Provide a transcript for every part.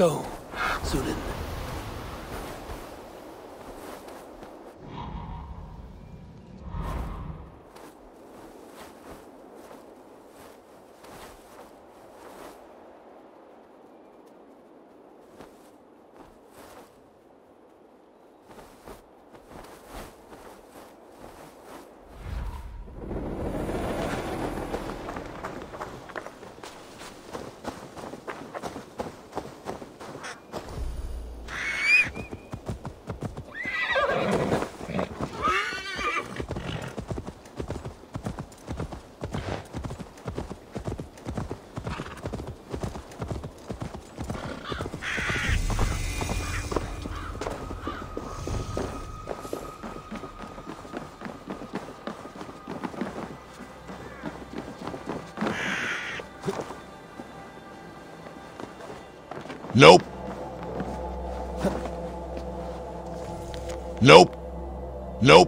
go, Sunan. Nope. Nope. Nope.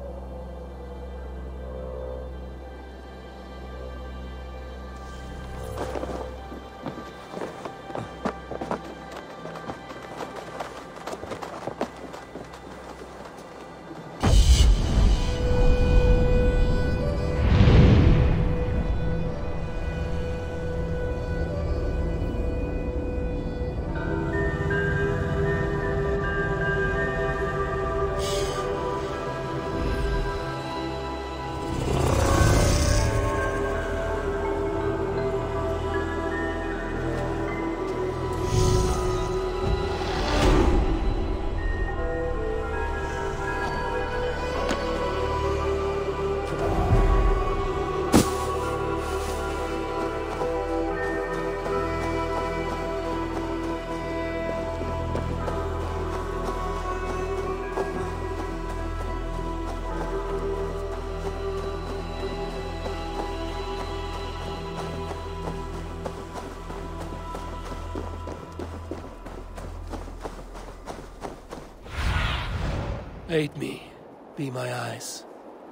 Aid me. Be my eyes.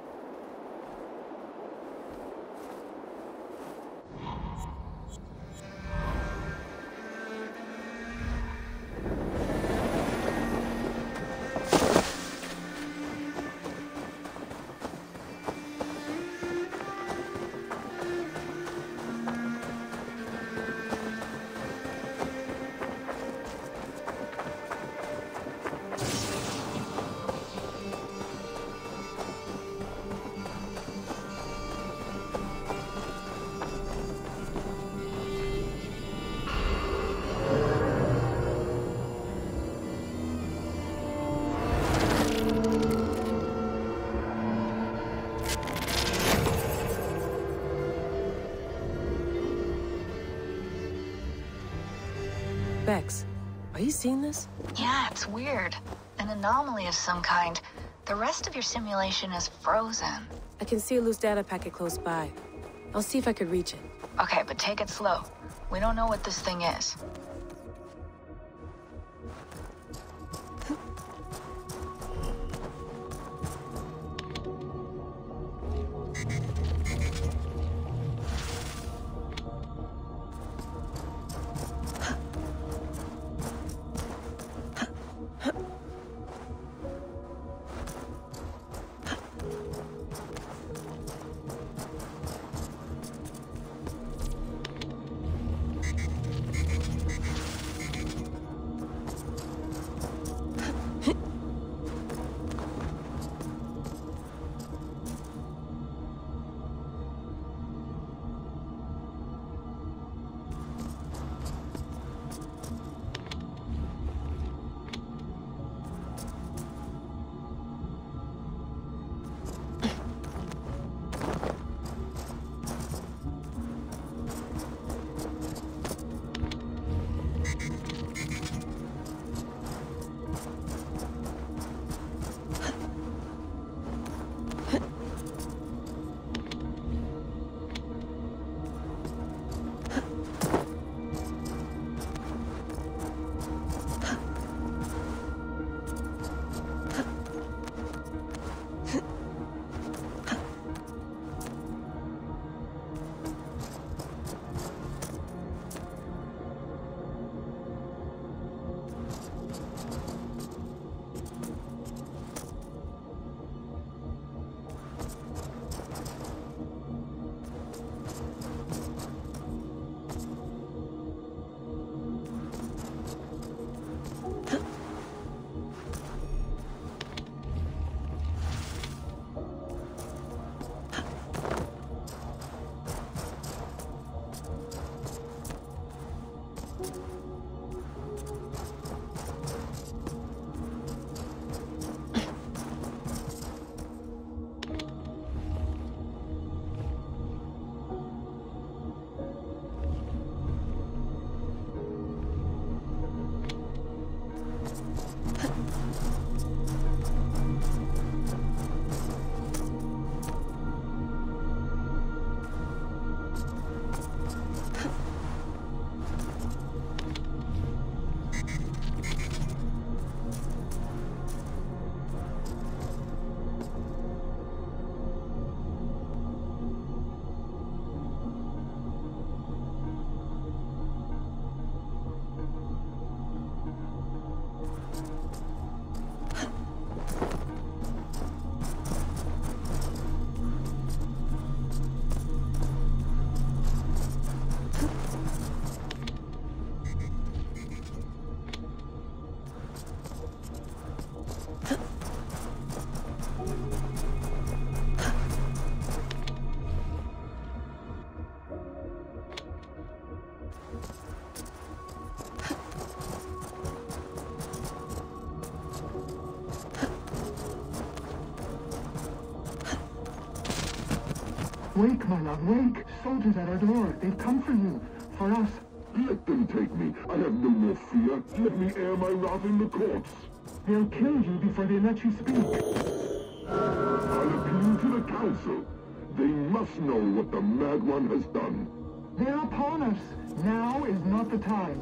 Bex, are you seeing this? Yeah, it's weird. An anomaly of some kind. The rest of your simulation is frozen. I can see a loose data packet close by. I'll see if I could reach it. Okay, but take it slow. We don't know what this thing is. Wake, my love, wake! Soldiers at our door. They've come for you. For us. Let them take me. I have no more fear. Let me air my wrath in the courts. They'll kill you before they let you speak. I'll appeal to the council. They must know what the Mad One has done. They're upon us. Now is not the time.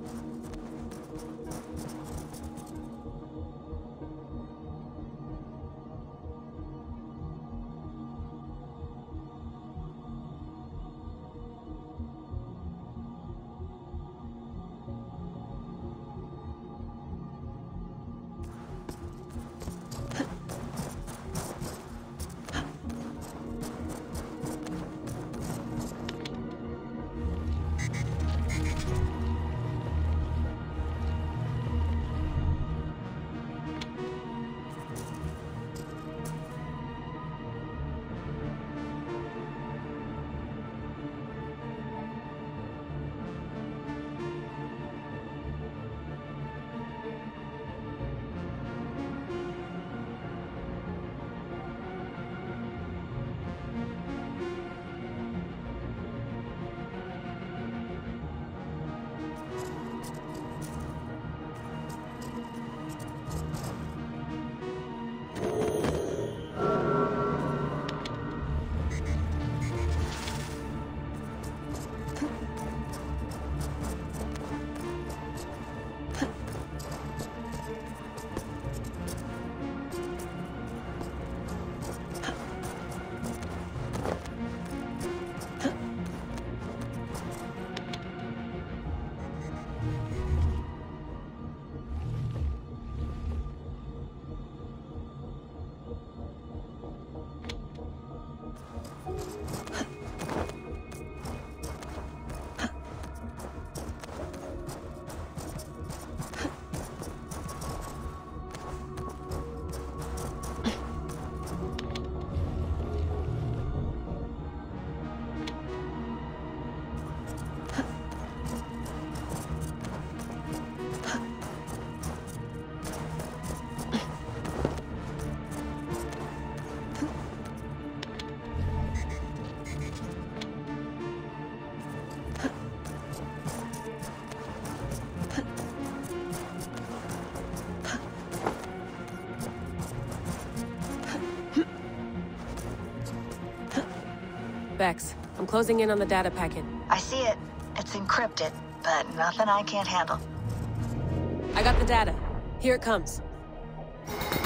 Vex, I'm closing in on the data packet. I see it. It's encrypted, but nothing I can't handle. I got the data. Here it comes.